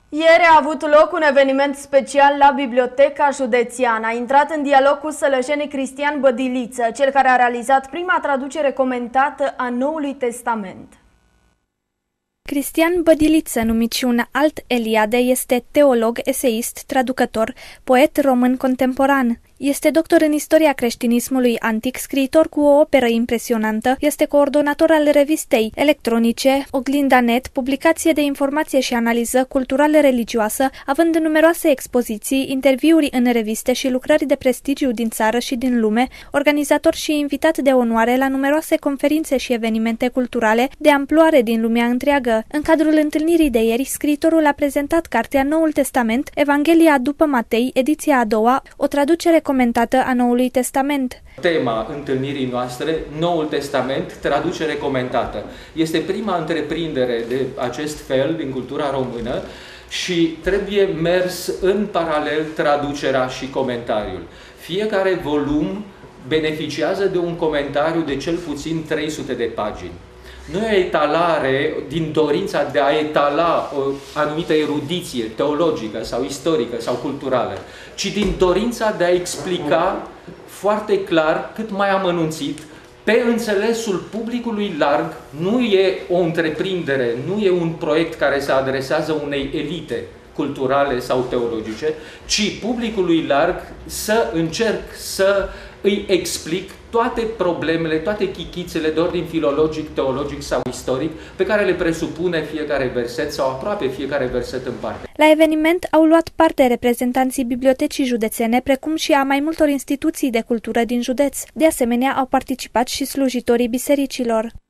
Ieri a avut loc un eveniment special la Biblioteca Județeană. A intrat în dialog cu sălășenii Cristian Bădiliță, cel care a realizat prima traducere comentată a Noului Testament. Cristian Bădiliță, numit și un alt Eliade, este teolog, eseist, traducător, poet român contemporan. Este doctor în istoria creștinismului antic, scriitor cu o operă impresionantă, este coordonator al revistei electronice Oglinda.net, publicație de informație și analiză culturală religioasă, având numeroase expoziții, interviuri în reviste și lucrări de prestigiu din țară și din lume, organizator și invitat de onoare la numeroase conferințe și evenimente culturale de amploare din lumea întreagă. În cadrul întâlnirii de ieri, scriitorul a prezentat cartea Noul Testament, Evanghelia după Matei, ediția a doua, o traducere comentată a Noului Testament. Tema întâlnirii noastre, Noul Testament, traducere comentată. Este prima întreprindere de acest fel din cultura română și trebuie mers în paralel traducerea și comentariul. Fiecare volum beneficiază de un comentariu de cel puțin 300 de pagini. Nu e o etalare din dorința de a etala o anumită erudiție teologică sau istorică sau culturală, ci din dorința de a explica foarte clar, cât mai amănunțit, pe înțelesul publicului larg. Nu e o întreprindere, nu e un proiect care se adresează unei elite culturale sau teologice, ci publicului larg să încerc să îi explic toate problemele, toate chichițele de ordin filologic, teologic sau istoric pe care le presupune fiecare verset sau aproape fiecare verset în parte. La eveniment au luat parte reprezentanții Bibliotecii Județene, precum și a mai multor instituții de cultură din județ. De asemenea, au participat și slujitorii bisericilor.